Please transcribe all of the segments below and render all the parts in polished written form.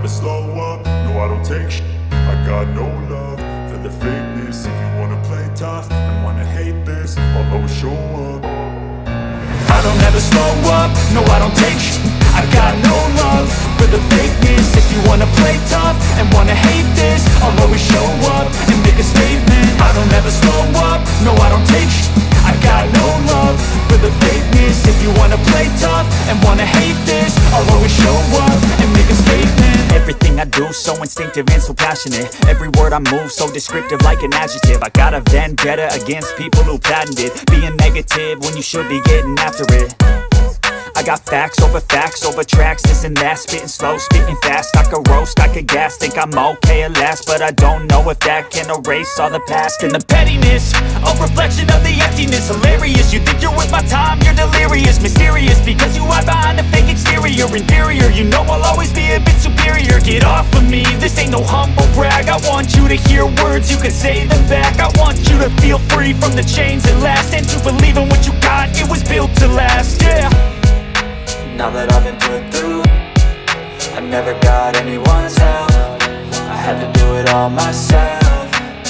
never slow up, no I don't take shit. I got no love for the fakeness. If you wanna play tough and wanna hate this, I'll always show up. I don't ever slow up, no I don't take shit. I got no love for the fakeness. If you wanna play tough and wanna hate this, I'll always show up and make a statement. I don't ever slow up, no I don't take shit. I got no love for the fakeness. If you wanna play tough and wanna hate this, I'll always show up and make a statement. Everything I do so instinctive and so passionate. Every word I move so descriptive like an adjective. I got a vendetta against people who patented being negative when you should be getting after it. I got facts over tracks, this and that. Spitting slow, spitting fast. I could roast, I could gas. Think I'm okay at last, but I don't know if that can erase all the past. And the pettiness, a reflection of the emptiness. Hilarious, you think you're worth my time, you're delirious. Mysterious, because you hide behind a fake exterior. Inferior, you know I'll always be a bit superior. Get off of me, this ain't no humble brag. I want you to hear words, you can say them back. I want you to feel free from the chains that last, and to believe in what you got, it was built to last, yeah. Now that I've been put through, I never got anyone's help. I had to do it all myself.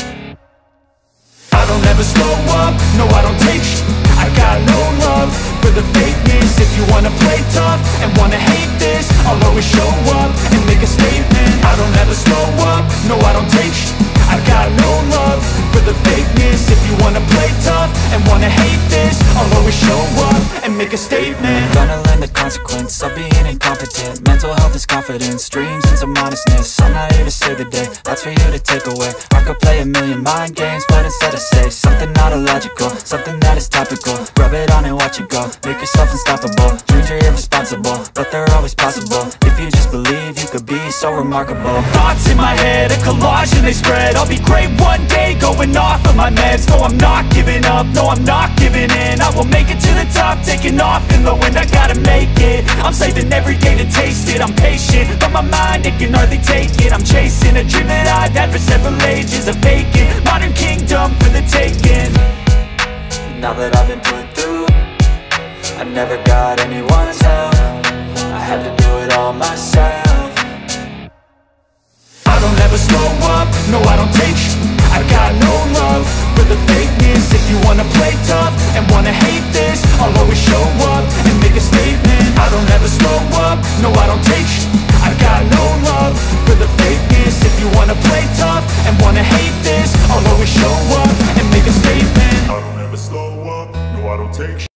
I don't ever slow up, no I don't take shit. I got no love for the fakeness. If you wanna play tough and wanna hate this, I'll always show up and make a statement. I don't ever slow up, no I don't take shit. I got no love for the fakeness. If you wanna play tough and wanna hate this, I'll always show up and make a statement. Gonna learn the consequence of being incompetent. Mental health is confidence, dreams and some honestness. I'm not here to save the day, that's for you to take away. I could play a million mind games, but instead I say something not illogical, something that is topical. Rub it on and watch it go, make yourself unstoppable. Dreams are irresponsible, but they're always possible. If you just believe, you could be so remarkable. Thoughts in my head, a collage and they spread. I'll be great one day, going off of my meds. No, I'm not giving up, no, I'm not giving in. I will make it to the top, taking off in the wind. I gotta make it, I'm saving every day to taste it. I'm patient, but my mind, it can hardly take it. I'm chasing a dream that I've had for several ages. A vacant, modern kingdom for the taking. Now that I've been put through, I never got anyone's help. I had to do it all myself. I don't ever slow up, no I don't take shit. I got no love for the fakeness. If you wanna play tough and wanna hate this, I'll always show up and make a statement. I don't ever slow up, no I don't take shit. I got no love for the fakeness. If you wanna play tough and wanna hate this, I'll always show up and make a statement. I don't ever slow up, no I don't take shit.